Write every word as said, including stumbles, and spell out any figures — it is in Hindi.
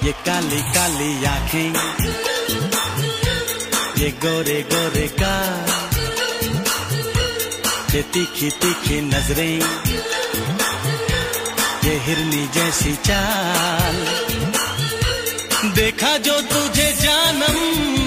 ये काली काली आंखें, ये गोरे गोरे गाल, ये तीखी तीखी नजरें, ये हिरनी जैसी चाल, देखा जो तुझे जानम